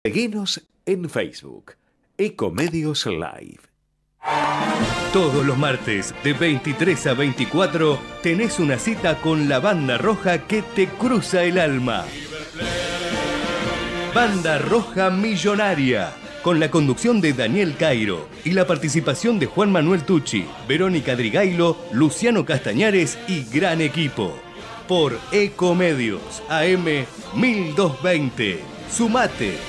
Seguinos en Facebook, Ecomedios Live. Todos los martes de 23 a 24 tenés una cita con la banda roja que te cruza el alma. Banda Roja Millonaria, con la conducción de Daniel Cairo y la participación de Juan Manuel Tucci, Verónica Drigailo, Luciano Castañares y gran equipo. Por Ecomedios AM 1220. Sumate.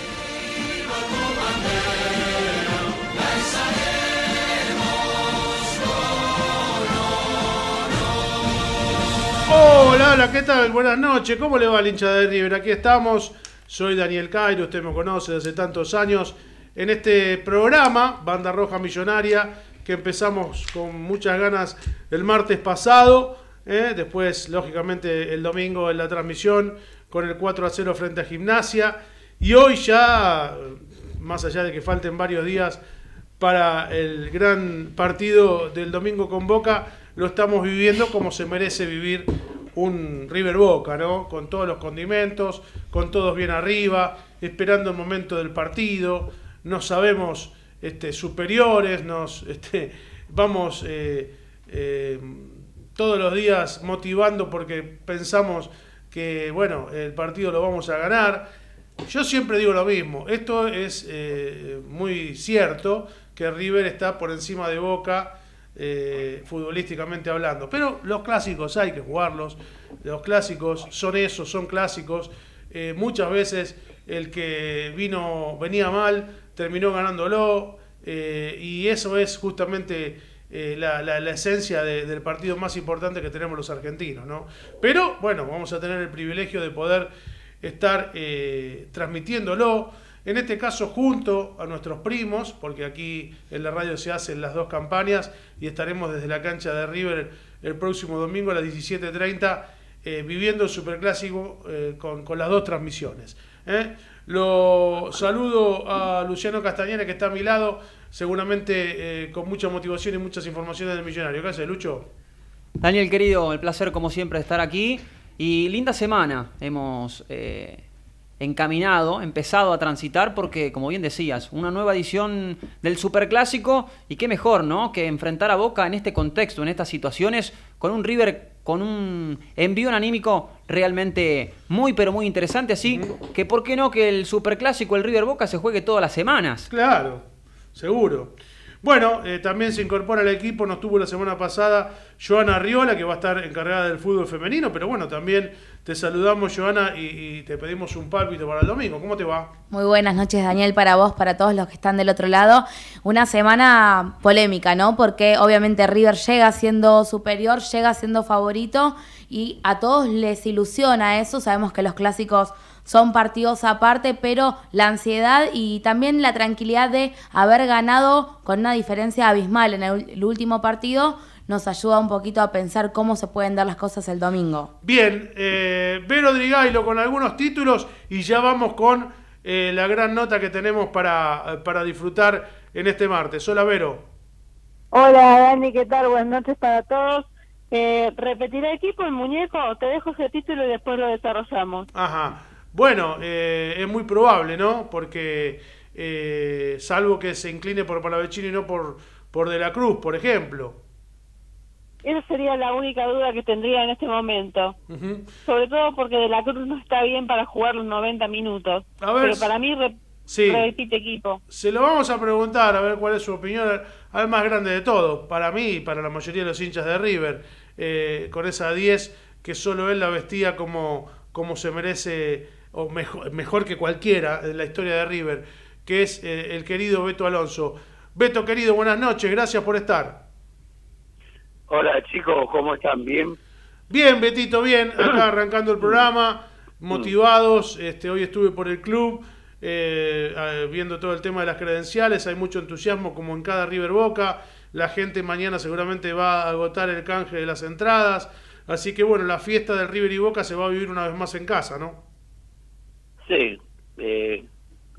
Hola, ¿qué tal? Buenas noches. ¿Cómo le va al hincha de River? Aquí estamos. Soy Daniel Cairo, usted me conoce desde tantos años. En este programa, Banda Roja Millonaria, que empezamos con muchas ganas el martes pasado. Después, lógicamente, el domingo en la transmisión con el 4-0 frente a Gimnasia. Y hoy ya, más allá de que falten varios días para el gran partido del domingo con Boca, lo estamos viviendo como se merece vivir un River Boca, ¿no? Con todos los condimentos, con todos bien arriba, esperando el momento del partido. Nos sabemos superiores, nos vamos todos los días motivando porque pensamos que, bueno, el partido lo vamos a ganar. Yo siempre digo lo mismo, esto es muy cierto, que River está por encima de Boca, futbolísticamente hablando, pero los clásicos hay que jugarlos, los clásicos son esos, son clásicos. Muchas veces el que venía mal terminó ganándolo, y eso es justamente la esencia del partido más importante que tenemos los argentinos, ¿no? Pero bueno, vamos a tener el privilegio de poder estar transmitiéndolo, en este caso junto a nuestros primos, porque aquí en la radio se hacen las dos campañas y estaremos desde la cancha de River el próximo domingo a las 17:30 viviendo el Superclásico con las dos transmisiones. Lo saludo a Luciano Castañares, que está a mi lado, seguramente con mucha motivación y muchas informaciones del Millonario. ¿Qué hace, Lucho? Daniel, querido, el placer como siempre de estar aquí. Y linda semana hemos empezado a transitar porque, como bien decías, una nueva edición del Superclásico, y qué mejor, ¿no?, que enfrentar a Boca en este contexto, en estas situaciones, con un River con un envío anímico realmente muy, pero muy interesante, así que ¿por qué no que el Superclásico, el River Boca, se juegue todas las semanas? Claro, seguro. Bueno, también se incorpora al equipo, nos tuvo la semana pasada Joana Arriola, que va a estar encargada del fútbol femenino, pero bueno, también te saludamos, Joana, y te pedimos un pálpito para el domingo. ¿Cómo te va? Muy buenas noches, Daniel, para vos, para todos los que están del otro lado. Una semana polémica, ¿no? Porque obviamente River llega siendo superior, llega siendo favorito, y a todos les ilusiona eso. Sabemos que los clásicos son partidos aparte, pero la ansiedad y también la tranquilidad de haber ganado con una diferencia abismal en el último partido nos ayuda un poquito a pensar cómo se pueden dar las cosas el domingo. Bien, Vero Drigailo con algunos títulos, y ya vamos con la gran nota que tenemos para disfrutar en este martes. Hola, Vero. Hola, Dani, ¿qué tal? Buenas noches para todos. ¿Repetirá equipo el muñeco? Te dejo ese título y después lo desarrollamos. Ajá. Bueno, es muy probable, ¿no? Porque salvo que se incline por Palavecino y no por De la Cruz, por ejemplo. Esa sería la única duda que tendría en este momento. Sobre todo porque De la Cruz no está bien para jugar los 90 minutos. A ver, pero para mí repite equipo. Se lo vamos a preguntar, a ver cuál es su opinión al más grande de todos. Para mí y para la mayoría de los hinchas de River, con esa 10 que solo él la vestía como se merece, o mejor que cualquiera en la historia de River, que es el querido Beto Alonso. Beto, querido, buenas noches, gracias por estar. Hola chicos, ¿cómo están? ¿Bien? Bien, Betito, bien, acá arrancando el programa, motivados. Hoy estuve por el club viendo todo el tema de las credenciales, hay mucho entusiasmo como en cada River Boca, la gente mañana seguramente va a agotar el canje de las entradas, así que bueno, la fiesta del River y Boca se va a vivir una vez más en casa, ¿no? Sí, en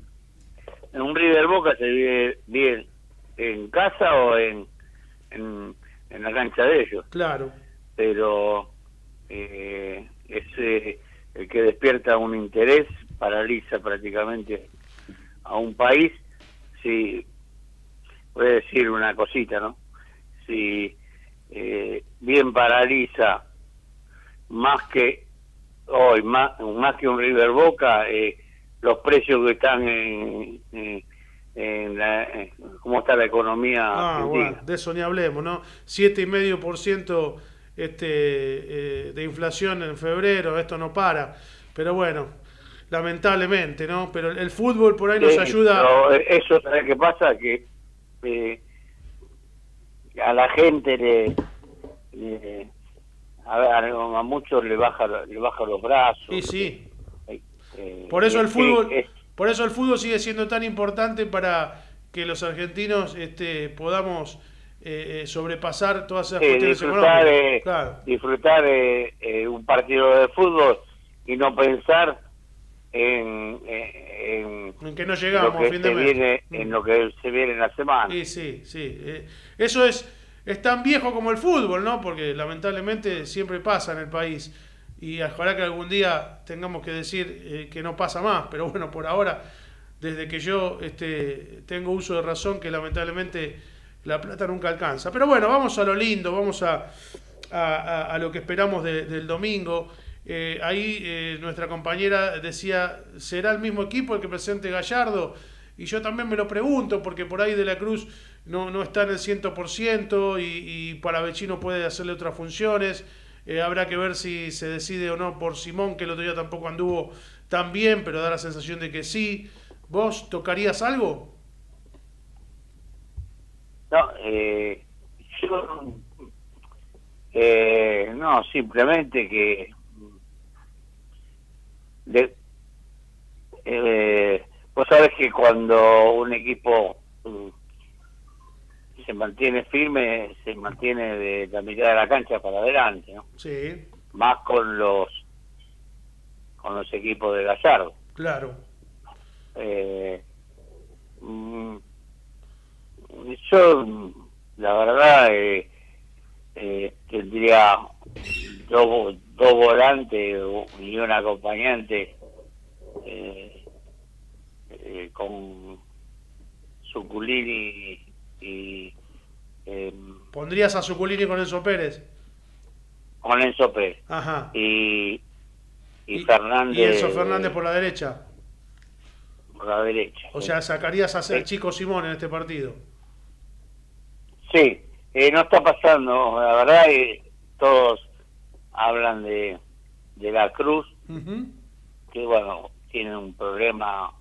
un River Boca se vive bien en casa o en la cancha de ellos. Claro. Pero el que despierta un interés paraliza prácticamente a un país, si, voy a decir una cosita, ¿no? Si bien paraliza más que hoy, más que un River Boca, los precios que están cómo está la economía argentina. Bueno, de eso ni hablemos, ¿no? 7,5% de inflación en febrero, esto no para. Pero bueno, lamentablemente, ¿no? Pero el fútbol por ahí nos ayuda. Pero eso, ¿sabes qué pasa? Que a la gente a muchos le baja los brazos. Sí, sí. Por eso el fútbol sigue siendo tan importante para que los argentinos podamos sobrepasar todas esas cuestiones económicas. Claro. Disfrutar un partido de fútbol y no pensar en que no llegamos lo que a fin de mes. En lo que se viene en la semana. Sí. Eso es tan viejo como el fútbol, ¿no? Porque lamentablemente siempre pasa en el país. Y ojalá que algún día tengamos que decir que no pasa más. Pero bueno, por ahora, desde que yo tengo uso de razón, que lamentablemente la plata nunca alcanza. Pero bueno, vamos a lo lindo, vamos a lo que esperamos del domingo. Ahí nuestra compañera decía, ¿será el mismo equipo el que presente Gallardo? Y yo también me lo pregunto, porque por ahí De la Cruz no está en el 100% y Palavecino puede hacerle otras funciones. Habrá que ver si se decide o no por Simón, que el otro día tampoco anduvo tan bien, pero da la sensación de que sí. ¿Vos tocarías algo? No, yo no, simplemente que vos sabés que cuando un equipo se mantiene firme, se mantiene de la mitad de la cancha para adelante, ¿no? Sí. Más con los equipos de Gallardo. Claro. Yo, la verdad, tendría dos volantes y un acompañante con Zuculini y ¿Pondrías a Zuculini con Enzo Pérez? Con Enzo Pérez. Ajá. Y Fernández. Y Enzo Fernández por la derecha. Por la derecha. O sea, sacarías a ser Chico Simón en este partido. Sí, no está pasando, la verdad, todos hablan de la Cruz, que bueno, tiene un problema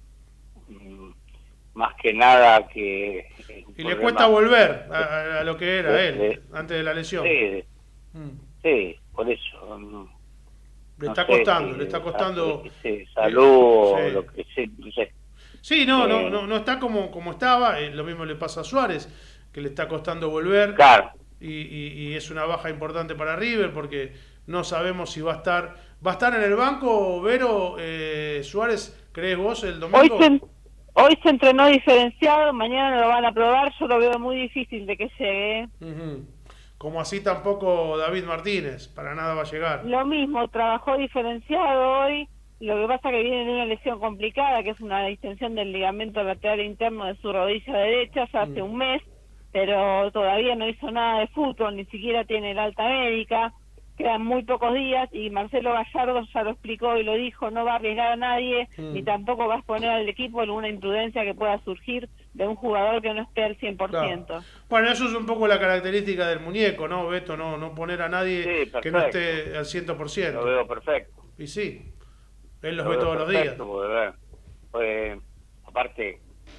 más que nada que... Y le cuesta volver a lo que era él, antes de la lesión. Sí, por eso. Le está costando. Salud, sí. Lo que sea, no sé. Sí, no está como estaba. Lo mismo le pasa a Suárez, que le está costando volver. Claro. Y es una baja importante para River, porque no sabemos si va a estar en el banco, Vero, Suárez, ¿crees vos el domingo? Hoy se entrenó diferenciado, mañana lo van a probar, yo lo veo muy difícil de que llegue. Como así tampoco David Martínez, para nada va a llegar. Lo mismo, trabajó diferenciado hoy, lo que pasa que viene de una lesión complicada, que es una distensión del ligamento lateral interno de su rodilla derecha, ya hace un mes, pero todavía no hizo nada de fútbol, ni siquiera tiene el alta médica, quedan muy pocos días y Marcelo Gallardo ya lo explicó y lo dijo, no va a arriesgar a nadie, ni tampoco va a exponer al equipo alguna imprudencia que pueda surgir de un jugador que no esté al 100%. Claro. Bueno, eso es un poco la característica del muñeco, ¿no, Beto? No poner a nadie que no esté al 100%. Lo veo perfecto. Y sí, él los ve todos los días. Pues, aparte,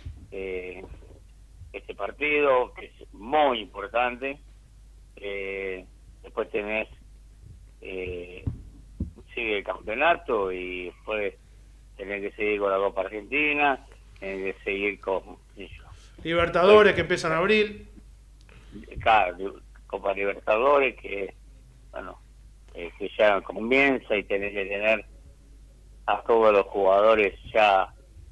este partido, que es muy importante, después tenés sigue el campeonato y después tenés que seguir con la Copa Argentina, tenés que seguir con Libertadores, que empiezan en abril. Claro, Copa Libertadores, que bueno, que ya comienza y tenés que tener a todos los jugadores ya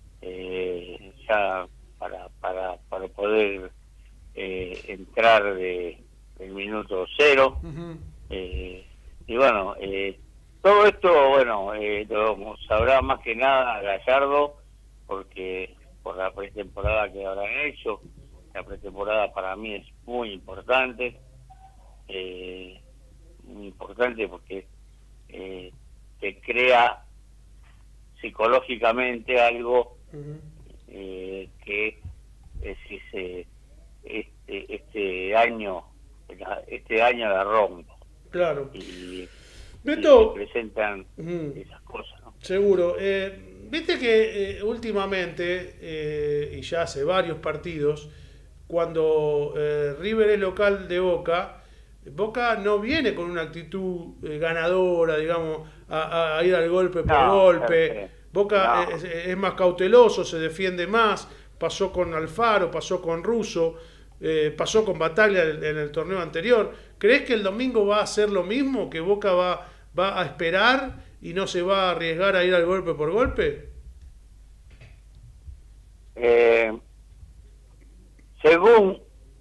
para poder entrar del minuto cero. Y bueno, todo esto, bueno, lo sabrá más que nada Gallardo, porque por la pretemporada que habrán hecho. La pretemporada para mí es muy importante porque te crea psicológicamente algo que es este año la rompe. Claro. Y Beto, presentan esas cosas, ¿no? seguro. Viste que últimamente, y ya hace varios partidos, cuando River es local de Boca, Boca no viene con una actitud ganadora, digamos, a ir al golpe por golpe. Boca es más cauteloso, se defiende más. Pasó con Alfaro, pasó con Russo, pasó con Bataglia en el torneo anterior. ¿Crees que el domingo va a hacer lo mismo? ¿Que Boca va a esperar y no se va a arriesgar a ir al golpe por golpe? Según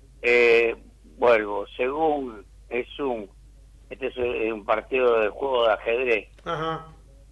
este es un partido de juego de ajedrez. Ajá.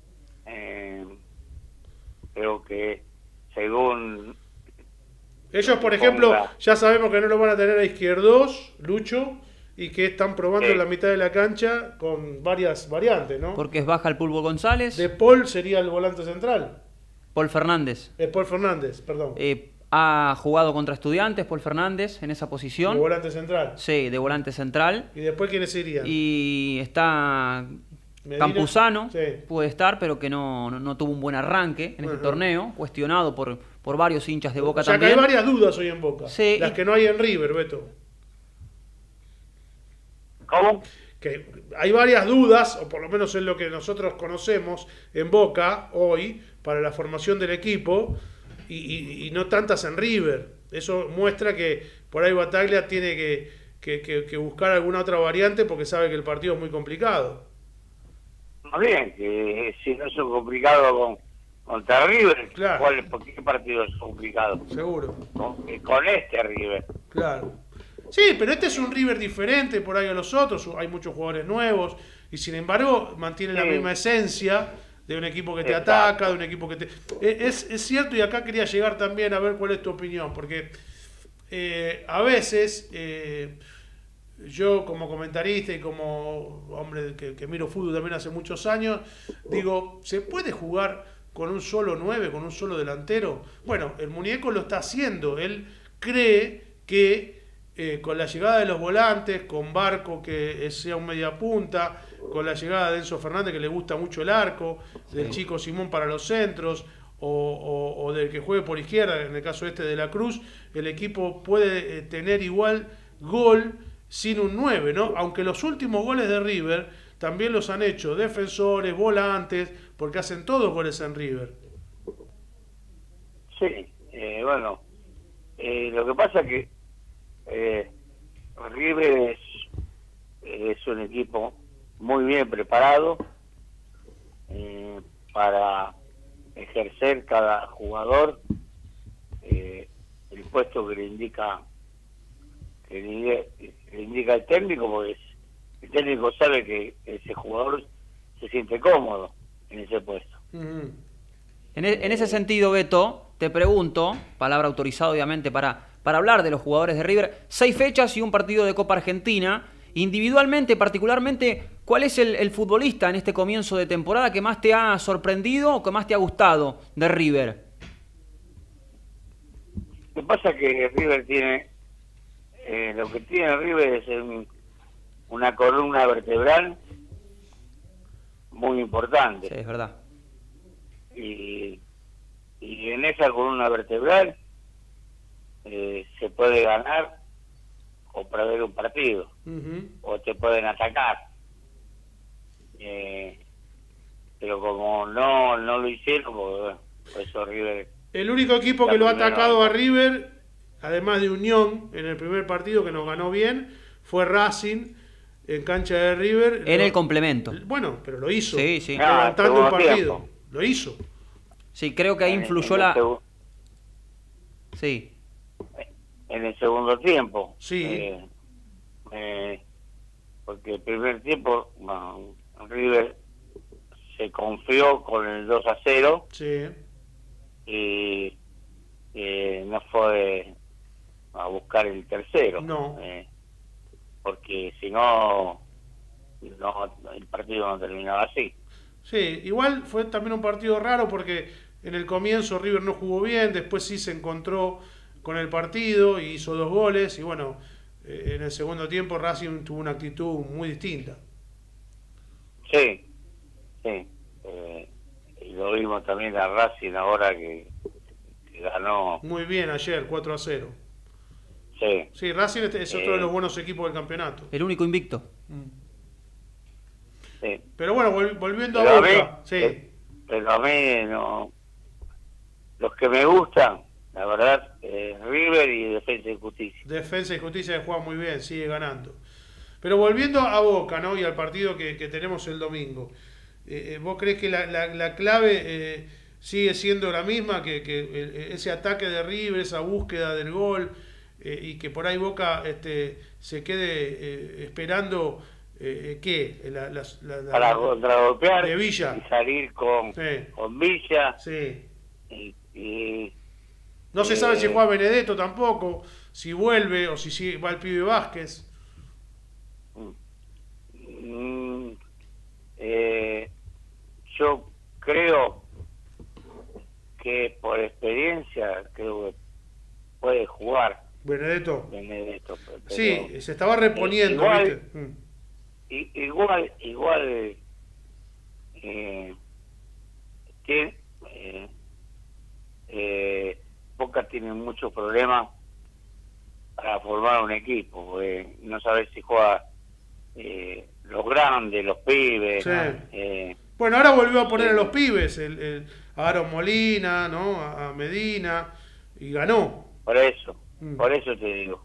Creo que según ellos, por ejemplo, ya sabemos que no lo van a tener a Izquierdos, Lucho, y que están probando en la mitad de la cancha con varias variantes, ¿no? Porque es baja el Pulpo González. De Paul sería el volante central. Paul Fernández. Paul Fernández, perdón. Ha jugado contra Estudiantes, Paul Fernández, en esa posición. De volante central. Sí, de volante central. ¿Y después quiénes irían? Y está Medina, Campuzano, sí. puede estar, pero que no tuvo un buen arranque en este torneo, cuestionado por varios hinchas de Boca o sea, también. que hay varias dudas hoy en Boca. Sí, las que no hay en River, Beto. ¿Cómo? Que hay varias dudas, o por lo menos es lo que nosotros conocemos en Boca hoy, para la formación del equipo, y no tantas en River. Eso muestra que por ahí Bataglia tiene que buscar alguna otra variante porque sabe que el partido es muy complicado. Más bien, que si no es complicado contra River, Claro. ¿por qué partido es complicado? Seguro. Con este River. Claro. Sí, pero este es un River diferente por ahí a los otros, hay muchos jugadores nuevos y sin embargo mantiene la misma esencia de un equipo que te ataca, de un equipo que te... Es cierto, y acá quería llegar también a ver cuál es tu opinión, porque a veces yo como comentarista y como hombre que miro fútbol también hace muchos años, digo, ¿se puede jugar con un solo 9, con un solo delantero? Bueno, el muñeco lo está haciendo, él cree que con la llegada de los volantes, con Barco que sea un mediapunta, con la llegada de Enzo Fernández que le gusta mucho el arco, del chico Simón para los centros, o del que juegue por izquierda, en el caso de la Cruz, el equipo puede tener igual gol sin un 9, ¿no? Aunque los últimos goles de River también los han hecho defensores, volantes, porque hacen todos goles en River. Sí, bueno, lo que pasa que River es un equipo muy bien preparado para ejercer cada jugador el puesto que le indica el técnico, porque el técnico sabe que ese jugador se siente cómodo en ese puesto. En ese sentido, Beto, te pregunto, palabra autorizada obviamente para hablar de los jugadores de River, 6 fechas y un partido de Copa Argentina. Individualmente, particularmente, ¿cuál es el futbolista en este comienzo de temporada que más te ha sorprendido o que más te ha gustado de River? Lo que pasa es que River tiene, lo que tiene River es una columna vertebral muy importante. Sí, es verdad. Y en esa columna vertebral se puede ganar o perder un partido, o te pueden atacar, pero como no lo hicieron, por eso River... El único equipo que lo ha atacado a River, además de Unión en el primer partido que nos ganó bien, fue Racing en cancha de River. En el complemento. Bueno, pero lo hizo. Sí, sí. Levantando un partido. Tiempo. Lo hizo. Sí, creo que ahí influyó Sí. En el segundo tiempo. Sí. Porque el primer tiempo River se confió con el 2-0. Sí. no fue a buscar el tercero. No. Porque si no, el partido no terminaba así. Sí, igual fue también un partido raro porque en el comienzo River no jugó bien, después sí se encontró con el partido y hizo 2 goles y bueno, en el segundo tiempo Racing tuvo una actitud muy distinta. Sí, sí. Y lo vimos también a Racing ahora que ganó. Muy bien ayer, 4-0. Sí. Sí, Racing es otro de los buenos equipos del campeonato. El único invicto. Sí. Pero bueno, volviendo Pero a a mí, Boca. Sí. pero a mí no. Los que me gustan, la verdad, River y Defensa y Justicia. Defensa y Justicia juega muy bien, sigue ganando. Pero volviendo a Boca, ¿no? Y al partido que tenemos el domingo. ¿Vos crees que la clave sigue siendo la misma? Que ese ataque de River, esa búsqueda del gol, y que por ahí Boca se quede esperando para contragolpear de Villa. Y salir con Villa. Sí. Y no se sabe si juega Benedetto tampoco, si vuelve o si va el pibe Vázquez. Yo creo que por experiencia creo que puede jugar Benedetto. Pero, sí, se estaba reponiendo. Igual, ¿viste? igual Boca tiene muchos problemas para formar un equipo, no sabes si juega los grandes, los pibes. Sí. Bueno, ahora volvió a poner a los pibes, a Aaron Molina, ¿no? A Medina, y ganó. Por eso te digo.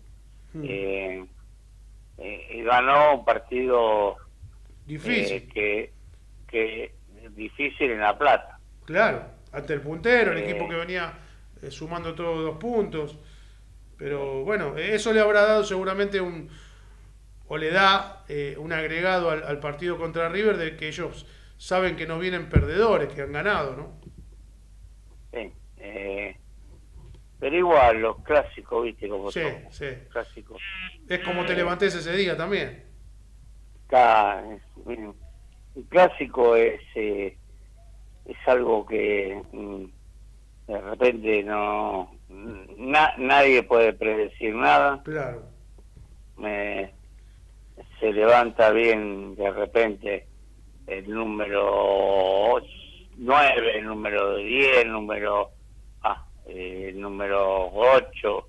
Y ganó un partido difícil. Que difícil en La Plata. Claro, ante el puntero, el equipo que venía sumando todos 2 puntos. Pero bueno, eso le habrá dado seguramente o le da un agregado al partido contra River, de que ellos saben que no vienen perdedores, que han ganado, ¿no? Sí. Pero igual, los clásicos, ¿viste? Como sí, son. Sí. Clásicos. Es como te levantés ese día también. El clásico es algo que de repente nadie puede predecir nada. Claro. Se levanta bien de repente el número 9, el número 10, el número 8,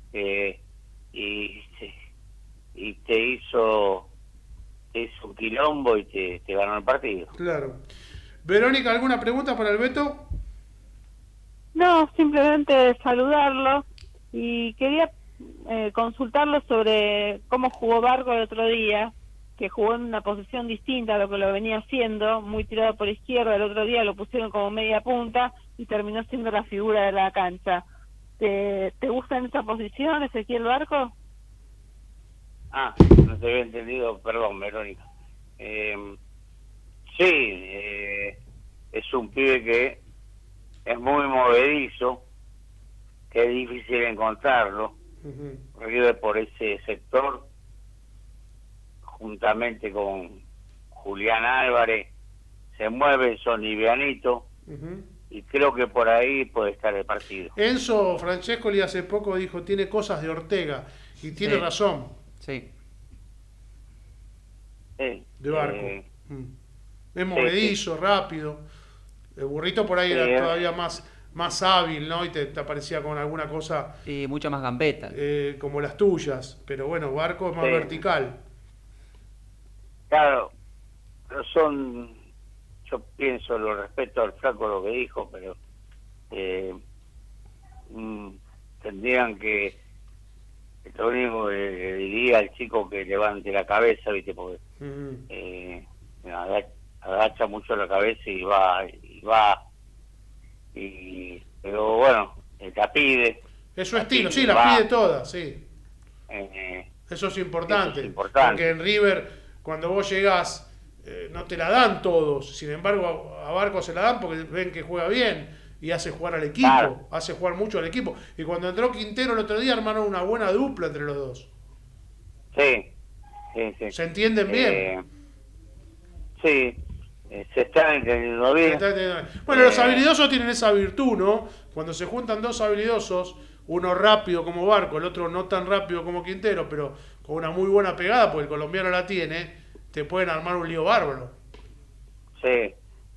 y te hizo un quilombo y te ganó el partido. Claro. Verónica, ¿alguna pregunta para el Beto? No, simplemente saludarlo y quería consultarlo sobre cómo jugó Barco el otro día, que jugó en una posición distinta a lo que lo venía haciendo, muy tirado por izquierda. El otro día lo pusieron como media punta y terminó siendo la figura de la cancha. ¿Te gusta en esa posición, Ezequiel Barco? No te había entendido, perdón, Verónica. Sí, es un pibe que es muy movedizo, que es difícil encontrarlo. River por ese sector, juntamente con Julián Álvarez, se mueve, son livianitos, y creo que por ahí puede estar el partido. Enzo Francescoli hace poco dijo, tiene cosas de Ortega, y tiene razón. Sí. De Barco. Es movedizo, rápido. El Burrito por ahí era todavía más hábil, ¿no? Y te aparecía con alguna cosa... Y mucha más gambeta. Como las tuyas. Pero bueno, Barco es más vertical. Claro, pero yo pienso, lo respeto al flaco lo que dijo, pero tendrían que... Lo único que le diría al chico que levante la cabeza, ¿viste? Porque agacha mucho la cabeza y va... pero bueno, la pide. Es su estilo, sí, las pide todas, sí. Eso es importante. Porque en River, cuando vos llegás, no te la dan todos. Sin embargo, a Barco se la dan porque ven que juega bien. y hace jugar al equipo, Claro. hace jugar mucho al equipo. Y cuando entró Quintero el otro día armaron una buena dupla entre los dos. Sí, sí, sí. ¿Se entienden bien? Sí, se están entendiendo bien. Bueno, los habilidosos tienen esa virtud, ¿no? Cuando se juntan dos habilidosos, uno rápido como Barco, el otro no tan rápido como Quintero, pero con una muy buena pegada, porque el colombiano la tiene, te pueden armar un lío bárbaro. Sí.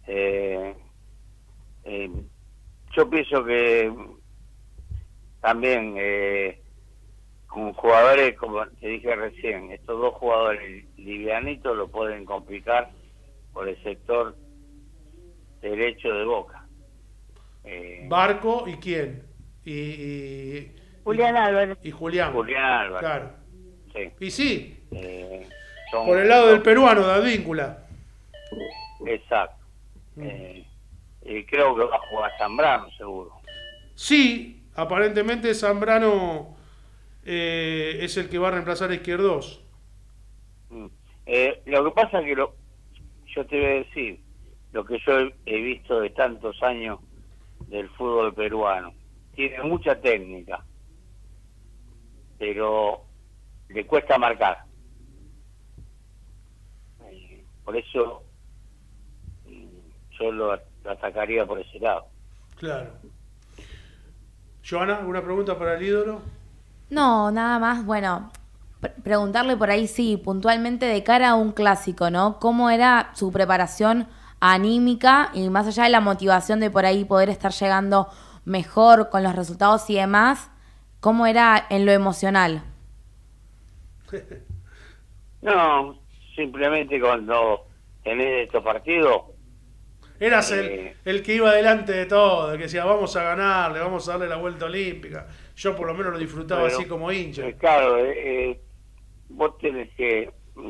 Yo pienso que también con jugadores, como te dije recién, estos dos jugadores livianitos lo pueden complicar por el sector derecho de Boca. Barco y quién? Y Julián Álvarez. Y Julián. Julián Álvarez. Claro. Sí. Y sí, Son- por el lado del peruano, de Advíncula. Exacto. Y creo que va a jugar Zambrano, seguro. Sí, aparentemente Zambrano es el que va a reemplazar a Izquierdos. Lo que pasa es que yo te voy a decir, lo que yo he visto de tantos años del fútbol peruano, tiene mucha técnica, pero le cuesta marcar. Por eso yo lo atacaría por ese lado. Claro. Joana, ¿alguna pregunta para el ídolo? No, nada más, bueno, preguntarle por ahí, sí, puntualmente de cara a un clásico, ¿no? ¿Cómo era su preparación anímica y más allá de la motivación de por ahí poder estar llegando mejor con los resultados y demás, cómo era en lo emocional? No, simplemente cuando tenés estos partidos, Eras el que iba delante de todo, el que decía, vamos a ganarle, vamos a darle la vuelta olímpica. Yo por lo menos lo disfrutaba bueno, así como hincha. claro, vos tenés que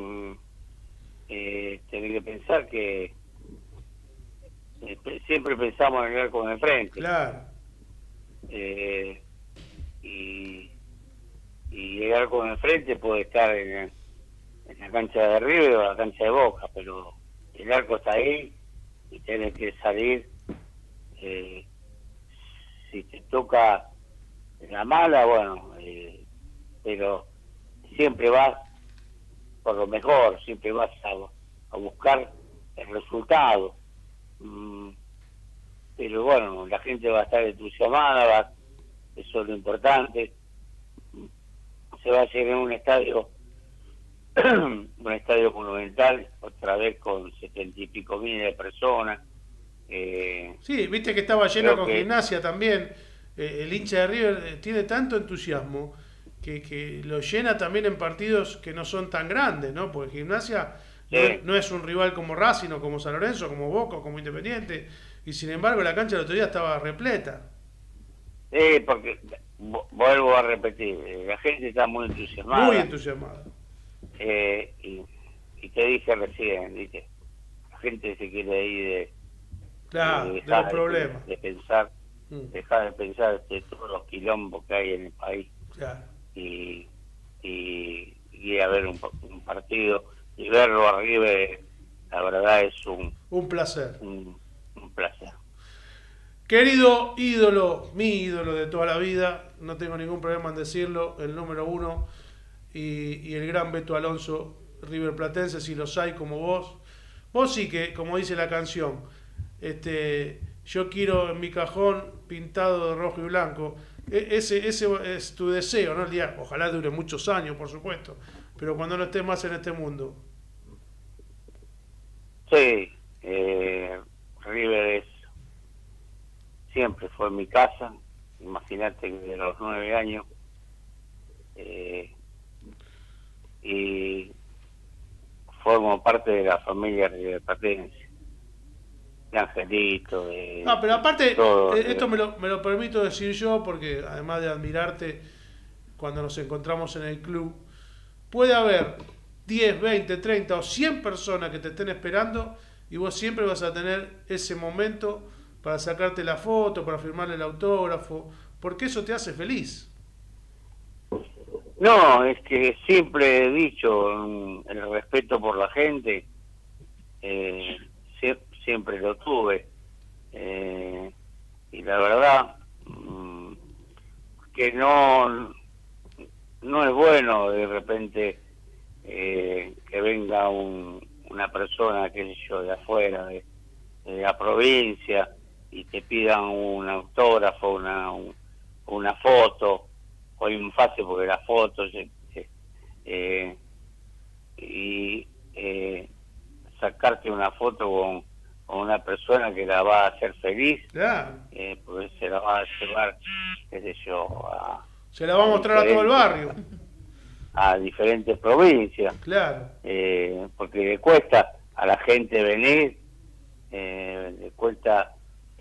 pensar que siempre pensamos en el arco de frente. Claro. Y el arco de frente puede estar en la cancha de River o la cancha de Boca, pero el arco está ahí y tenés que salir. Si te toca la mala, bueno, pero siempre vas por lo mejor, siempre vas a buscar el resultado. Pero bueno, la gente va a estar entusiasmada, eso es lo importante. Se va a hacer en un estadio monumental, otra vez con 70 y pico mil de personas. Sí, viste que estaba lleno con que Gimnasia también. El hincha de River tiene tanto entusiasmo que lo llena también en partidos que no son tan grandes, ¿no? Porque Gimnasia no es un rival como Racing o como San Lorenzo, como Boca o como Independiente. Y sin embargo la cancha el otro día estaba repleta. Porque vuelvo a repetir, la gente está muy entusiasmada. Muy entusiasmada. Y te dije recién, ¿viste? La gente se quiere ir Claro, de dejar los problemas. de pensar, dejar de pensar todos los quilombos que hay en el país. Claro. Y ir a ver un partido y verlo arriba, la verdad es un placer. Un placer. Querido ídolo, mi ídolo de toda la vida, no tengo ningún problema en decirlo, el número 1 y el gran Beto Alonso, River Platense, si los hay como vos. Vos sí que, como dice la canción, yo quiero en mi cajón pintado de rojo y blanco. Ese es tu deseo, ¿no? El día, ojalá dure muchos años, por supuesto, pero cuando no estés más en este mundo. Sí, River siempre fue mi casa. Imagínate que de los 9 años y formo parte de la familia River Platense, de Angelito, pero aparte, todo, esto me lo permito decir yo, porque además de admirarte cuando nos encontramos en el club, puede haber 10, 20, 30 o 100 personas que te estén esperando y vos siempre vas a tener ese momento para sacarte la foto, para firmarle el autógrafo, porque eso te hace feliz. No, es que siempre he dicho, el respeto por la gente, siempre lo tuve. la verdad que no es bueno de repente que venga una persona, qué sé yo, de afuera, de la provincia, y te pidan un autógrafo, una foto, hoy un fácil porque las fotos, y sacarte una foto con una persona que la va a hacer feliz, pues se la va a llevar, qué sé yo, se la va a mostrar a todo el barrio, a diferentes provincias, claro, porque le cuesta a la gente venir, le cuesta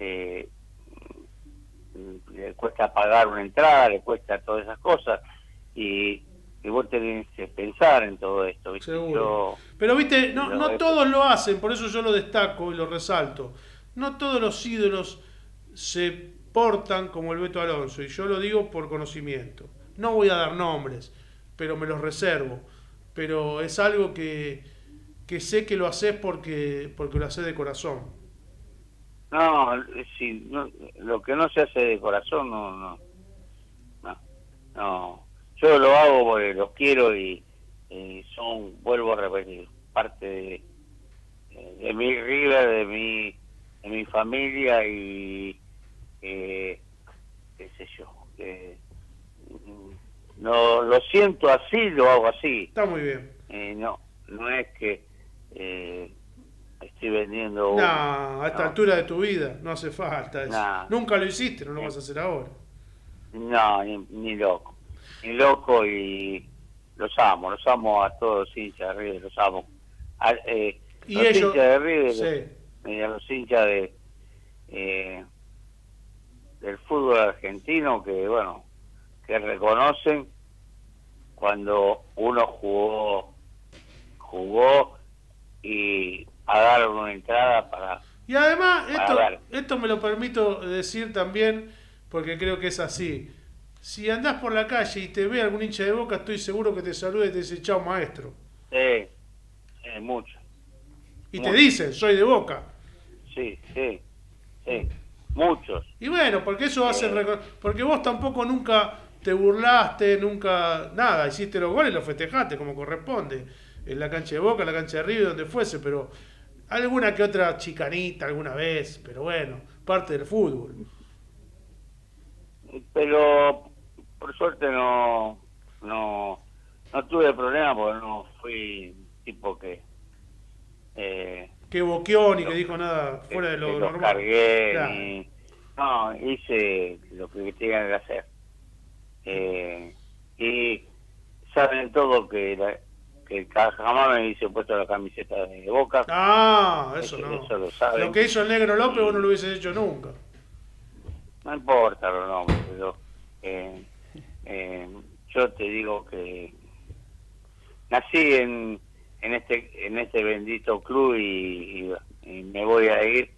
pagar una entrada, le cuesta todas esas cosas, y vos tenés que pensar en todo esto, ¿viste? Pero viste, no todos lo hacen, por eso yo lo destaco y lo resalto. No todos los ídolos se portan como el Beto Alonso, y yo lo digo por conocimiento. No voy a dar nombres, pero me los reservo. Pero es algo que sé que lo haces porque lo haces de corazón. No, lo que no se hace de corazón, no. Yo lo hago porque los quiero y son, vuelvo a repetir, parte de mi River, de mi familia, y qué sé yo, no lo siento así, lo hago así. Está muy bien. No es que estoy vendiendo a esta altura de tu vida no hace falta eso. Nunca lo hiciste, no lo vas a hacer ahora. No, ni loco. Ni loco, y los amo a todos los hinchas de River, los amo. Y los ellos, hinchas de River, sí, a los hinchas del fútbol argentino, que bueno, que reconocen cuando uno jugó y pagaron una entrada para... Y además, esto me lo permito decir también, porque creo que es así. Si andás por la calle y te ve algún hincha de Boca, estoy seguro que te saluda y te dice, chao maestro. Mucho. Y mucho. Te dicen, soy de Boca. Sí, muchos. Y bueno, porque eso hace... Porque vos tampoco nunca te burlaste, nunca... Nada, hiciste los goles y los festejaste como corresponde. En la cancha de Boca, en la cancha de River, donde fuese, pero... Alguna que otra chicanita alguna vez, pero bueno, parte del fútbol. Pero por suerte no tuve problema, porque no fui tipo que boqueó ni que dijo nada fuera de lo normal. Cargué, claro. No, hice lo que tenía que hacer. Y saben todo que jamás me hice puesto la camiseta de Boca. Eso no. Eso lo saben. Lo que hizo el Negro López vos no lo hubieses hecho nunca. No importa los nombres, pero yo te digo que nací en este bendito club, y me voy a ir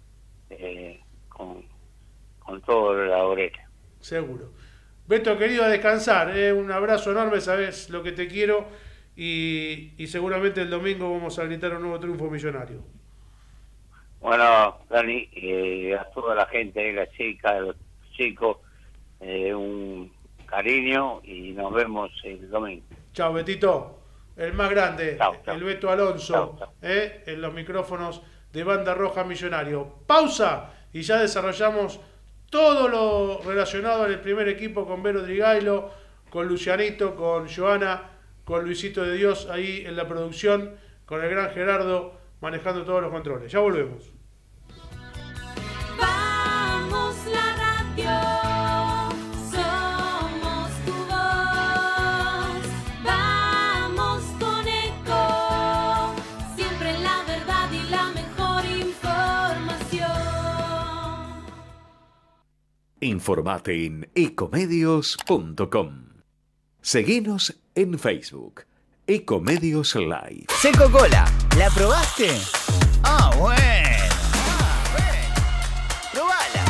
con todo la oreja. Seguro. Beto, querido, a descansar. Un abrazo enorme, sabes lo que te quiero, y seguramente el domingo vamos a gritar un nuevo triunfo millonario. Bueno, Dani, a toda la gente, la chica, los chicos, un cariño, y nos vemos el domingo. Chao, Betito, el más grande, chau. El Beto Alonso, chau. En los micrófonos de Banda Roja Millonario. Pausa, y ya desarrollamos todo lo relacionado al primer equipo con Vero Drigailo, con Lucianito, con Joana, con Luisito de Dios ahí en la producción, con el gran Gerardo manejando todos los controles. Ya volvemos. Vamos la radio, somos tu voz. Vamos con Eco, siempre la verdad y la mejor información. Informate en ecomedios.com. Seguinos en Facebook, Ecomedios Live. Seco Cola, ¿la probaste? Bueno. Probala.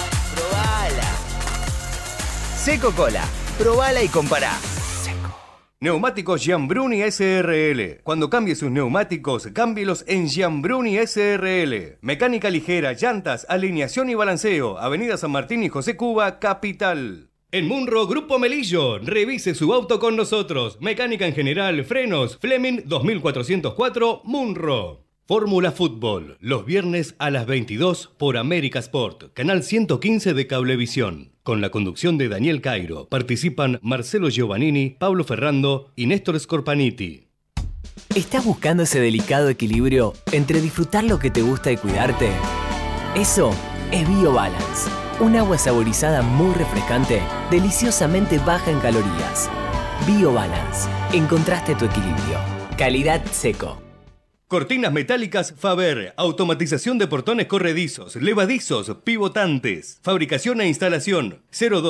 Seco Cola, probala y compará. Seco. Neumáticos Giambruni SRL. Cuando cambie sus neumáticos, cámbielos en Giambruni SRL. Mecánica ligera, llantas, alineación y balanceo. Avenida San Martín y José Cuba, Capital. En Munro, Grupo Melillo. Revise su auto con nosotros. Mecánica en general, frenos, Fleming 2404, Munro. Fórmula Fútbol, los viernes a las 22 por América Sport, canal 115 de Cablevisión. Con la conducción de Daniel Cairo, participan Marcelo Giovannini, Pablo Ferrando y Néstor Scorpaniti. ¿Estás buscando ese delicado equilibrio entre disfrutar lo que te gusta y cuidarte? Eso es BioBalance, un agua saborizada muy refrescante, deliciosamente baja en calorías. BioBalance, encontraste tu equilibrio. Calidad seco. Cortinas metálicas Faber, automatización de portones corredizos, levadizos, pivotantes, fabricación e instalación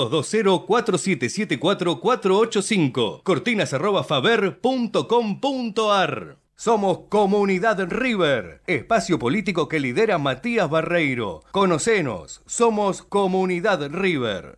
0220-4774-485, cortinas@faber.com.ar. Somos Comunidad River, espacio político que lidera Matías Barreiro. Conocenos, somos Comunidad River.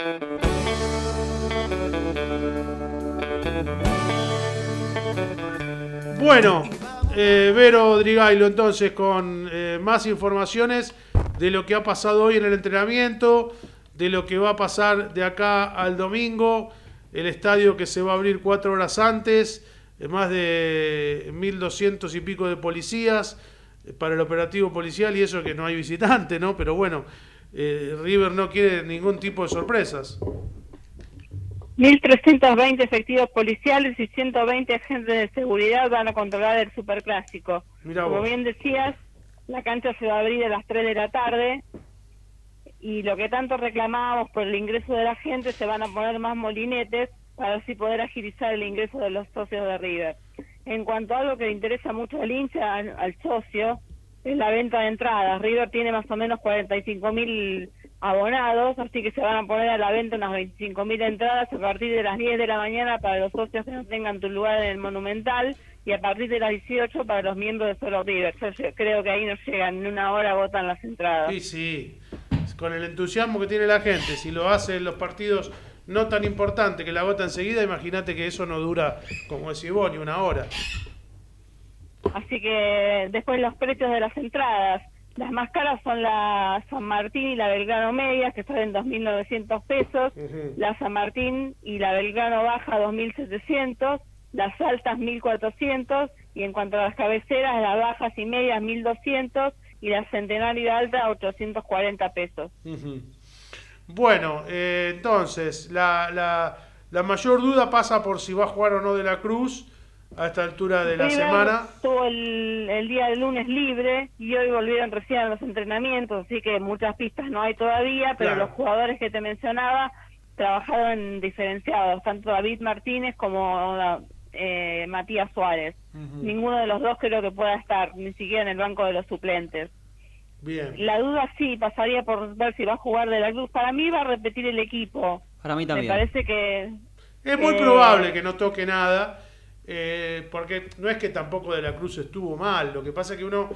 Bueno, Vero Drigailo entonces con más informaciones de lo que ha pasado hoy en el entrenamiento, de lo que va a pasar de acá al domingo, el estadio que se va a abrir 4 horas antes, más de 1.200 y pico de policías para el operativo policial, y eso que no hay visitante, ¿no? Pero bueno, River no quiere ningún tipo de sorpresas. 1.320 efectivos policiales y 120 agentes de seguridad van a controlar el Superclásico. Como bien decías, la cancha se va a abrir a las 3 de la tarde y lo que tanto reclamábamos por el ingreso de la gente, se van a poner más molinetes para así poder agilizar el ingreso de los socios de River. En cuanto a algo que le interesa mucho al hincha, al socio, es la venta de entradas. River tiene más o menos 45.000 abonados, así que se van a poner a la venta unas 25.000 entradas a partir de las 10 de la mañana para los socios que no tengan tu lugar en el Monumental, y a partir de las 18 para los miembros de Solo River. Yo creo que ahí no llegan, en una hora agotan las entradas. Sí, sí, con el entusiasmo que tiene la gente, si lo hace en los partidos no tan importantes que la agota enseguida, imagínate que eso no dura, como decís vos, ni una hora. Así que después los precios de las entradas. Las más caras son la San Martín y la Belgrano Media, que salen 2.900 pesos. La San Martín y la Belgrano Baja, 2.700. Las altas, 1.400. Y en cuanto a las cabeceras, las bajas y medias, 1.200. Y la Centenario y alta, 840 pesos. Bueno, entonces, la mayor duda pasa por si va a jugar o no De la Cruz a esta altura de la semana. Tuvo el día del lunes libre y hoy volvieron recién a los entrenamientos, así que muchas pistas no hay todavía, pero los jugadores que te mencionaba trabajaron diferenciados, tanto David Martínez como Matías Suárez. Ninguno de los dos creo que pueda estar, ni siquiera en el banco de los suplentes. Bien. La duda sí pasaría por ver si va a jugar De la Cruz. Para mí va a repetir el equipo. Para mí también. Me parece que... Es muy probable que no toque nada. Porque no es que tampoco De la Cruz estuvo mal, lo que pasa es que uno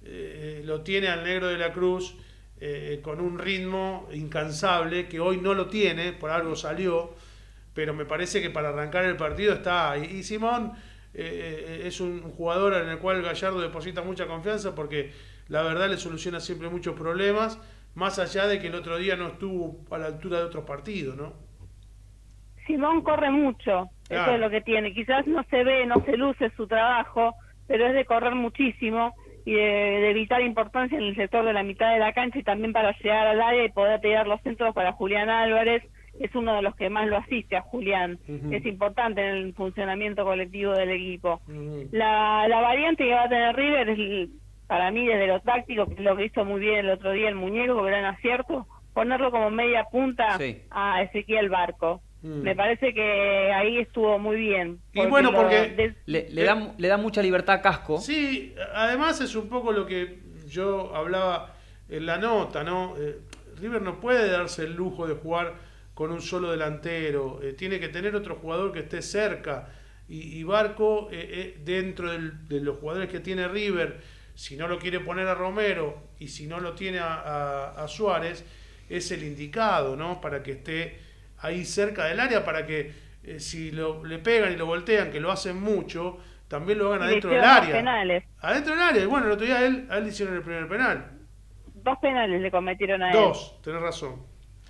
lo tiene al negro De la Cruz con un ritmo incansable que hoy no lo tiene, por algo salió, pero me parece que para arrancar el partido está. Y Simón es un jugador en el cual Gallardo deposita mucha confianza porque la verdad le soluciona siempre muchos problemas, más allá de que el otro día no estuvo a la altura de otros partidos, ¿no? Simón corre mucho, eso es lo que tiene. Quizás no se ve, no se luce su trabajo, pero es de correr muchísimo y de vital importancia en el sector de la mitad de la cancha y también para llegar al área y poder tirar los centros para Julián Álvarez. Es uno de los que más lo asiste a Julián. Es importante en el funcionamiento colectivo del equipo. La variante que va a tener River es, para mí, desde lo táctico, que es lo que hizo muy bien el otro día el Muñeco, gran acierto, ponerlo como media punta a Ezequiel Barco. Me parece que ahí estuvo muy bien. Y bueno, porque le da mucha libertad a Casco. Sí, además es un poco lo que yo hablaba en la nota, ¿no? River no puede darse el lujo de jugar con un solo delantero, tiene que tener otro jugador que esté cerca. Y Barco, dentro de los jugadores que tiene River, si no lo quiere poner a Romero y si no lo tiene a Suárez, es el indicado, ¿no? Para que esté ahí cerca del área, para que si le pegan y lo voltean, que lo hacen mucho, también lo hagan Y le adentro del hicieron área. dos penales. Adentro del área. Y bueno, el otro día a él le hicieron el primer penal. 2 penales le cometieron a él. 2, tenés razón.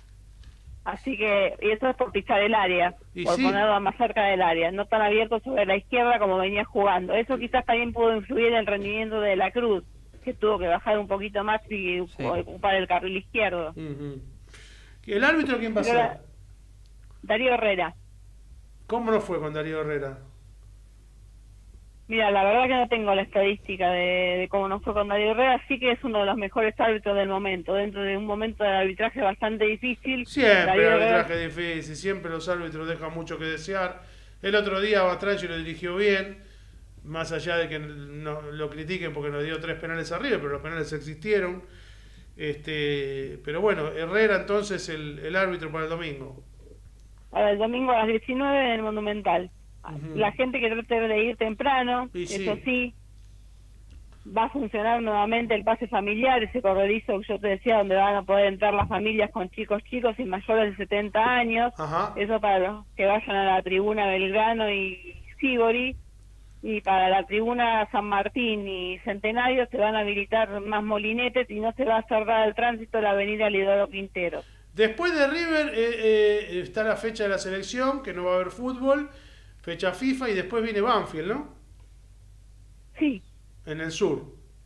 Así que, y eso es por pisar el área, Y por sí. ponerlo más cerca del área, no tan abierto sobre la izquierda como venía jugando. Eso quizás también pudo influir en el rendimiento de la Cruz, que tuvo que bajar un poquito más y ocupar el carril izquierdo. ¿El árbitro quién va a Pero ser? Darío Herrera. ¿Cómo no fue con Darío Herrera? Mira, la verdad que no tengo la estadística de cómo nos fue con Darío Herrera, sí que es uno de los mejores árbitros del momento, dentro de un momento de arbitraje bastante difícil. Siempre Darío Herrera- arbitraje difícil, siempre los árbitros dejan mucho que desear. El otro día Batrachi lo dirigió bien, más allá de que no lo critiquen porque nos dio 3 penales arriba, pero los penales existieron. Pero bueno, Herrera entonces el árbitro para el domingo. Para el domingo a las 19 en el Monumental. La gente que trate de ir temprano, Y sí. eso sí, va a funcionar nuevamente el pase familiar, ese corredizo que yo te decía, donde van a poder entrar las familias con chicos y mayores de 70 años. Ajá. Eso para los que vayan a la tribuna Belgrano y Sibori. Y para la tribuna San Martín y Centenario se van a habilitar más molinetes y no se va a cerrar el tránsito de la avenida Lidoro Quintero. Después de River está la fecha de la selección, que no va a haber fútbol, fecha FIFA, y después viene Banfield, ¿no? Sí. En el sur.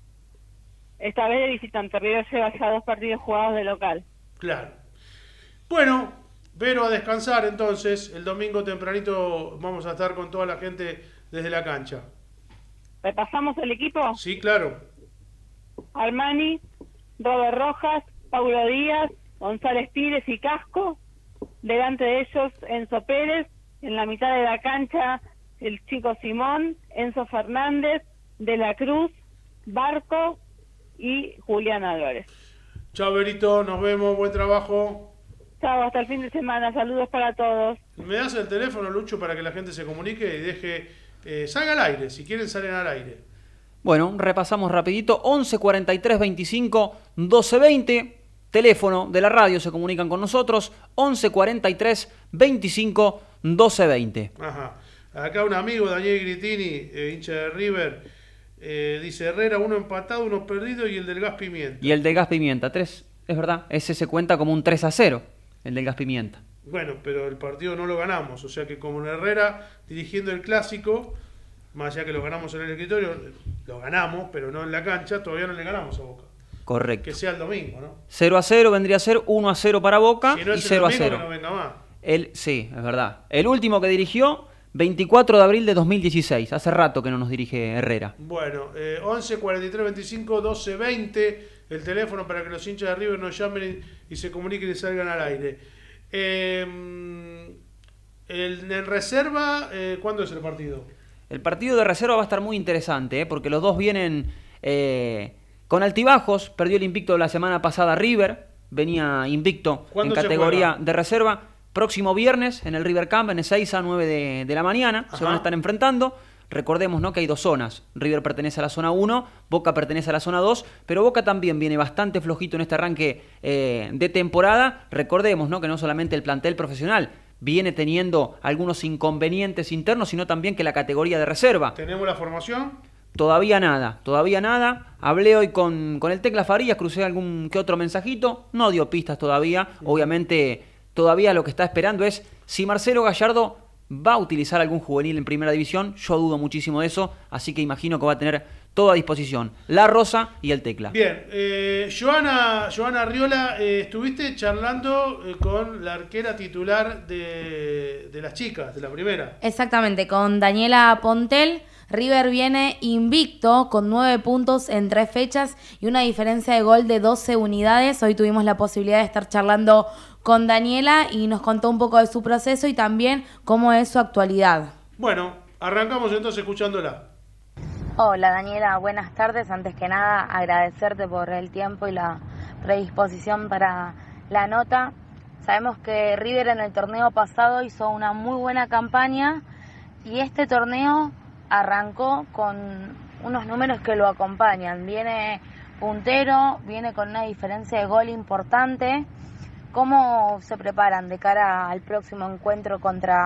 Esta vez de visitante, River lleva ya 2 partidos jugados de local. Claro. Bueno, Vero a descansar entonces. El domingo tempranito vamos a estar con toda la gente desde la cancha. ¿Repasamos el equipo? Sí, claro. Armani, Robert Rojas, Paulo Díaz, González Pires y Casco. Delante de ellos Enzo Pérez. En la mitad de la cancha el chico Simón, Enzo Fernández, De la Cruz, Barco y Julián Álvarez. Chao, Berito, nos vemos, buen trabajo. Chao, hasta el fin de semana. Saludos para todos. ¿Me das el teléfono, Lucho, para que la gente se comunique y deje, salga al aire? Si quieren, salen al aire. Bueno, repasamos rapidito. 11 43 25 12 20. Teléfono de la radio, se comunican con nosotros. 11 43 25 12 20. Ajá. Acá un amigo, Daniel Gritini, hincha de River, dice: Herrera, 1 empatado, 1 perdido y el del Gas Pimienta. Y el de Gas Pimienta, 3. Es verdad, ese se cuenta como un 3-0, el del Gas Pimienta. Bueno, pero el partido no lo ganamos, o sea que como Herrera dirigiendo el clásico, más allá que lo ganamos en el escritorio, lo ganamos, pero no en la cancha, todavía no le ganamos a Boca. Correcto. Que sea el domingo, ¿no? 0-0 vendría a ser 1-0 para Boca Si no y es el domingo, 0-0. que no venga más. Sí, es verdad. El último que dirigió, 24 de abril de 2016. Hace rato que no nos dirige Herrera. Bueno, 11 43 25 12 20, el teléfono para que los hinchas de River nos llamen y se comuniquen y salgan al aire. En reserva, ¿cuándo es el partido? El partido de reserva va a estar muy interesante, porque los dos vienen con altibajos. Perdió el invicto la semana pasada River, venía invicto en ¿Cuándo se categoría juega? de reserva. Próximo viernes en el River Camp, en 6 a 9 de la mañana, se van a estar enfrentando. Recordemos, ¿no?, que hay 2 zonas. River pertenece a la zona 1, Boca pertenece a la zona 2, pero Boca también viene bastante flojito en este arranque de temporada. Recordemos, ¿no?, que no solamente el plantel profesional viene teniendo algunos inconvenientes internos, sino también que la categoría de reserva. ¿Tenemos la formación? Todavía nada. Hablé hoy con el Tecla Farías, crucé algún que otro mensajito, no dio pistas todavía. Obviamente, todavía lo que está esperando es si Marcelo Gallardo va a utilizar algún juvenil en primera división. Yo dudo muchísimo de eso, así que imagino que va a tener todo a disposición La Rosa y el Tecla. Bien, Joana Arriola, estuviste charlando con la arquera titular de las chicas, de la primera. Exactamente, con Daniela Pontel. River viene invicto con 9 puntos en 3 fechas y una diferencia de gol de 12 unidades. Hoy tuvimos la posibilidad de estar charlando con Daniela y nos contó un poco de su proceso y también cómo es su actualidad. Bueno, arrancamos entonces escuchándola. Hola Daniela, buenas tardes. Antes que nada, agradecerte por el tiempo y la predisposición para la nota. Sabemos que River en el torneo pasado hizo una muy buena campaña y este torneo arrancó con unos números que lo acompañan. Viene puntero, viene con una diferencia de gol importante. ¿Cómo se preparan de cara al próximo encuentro contra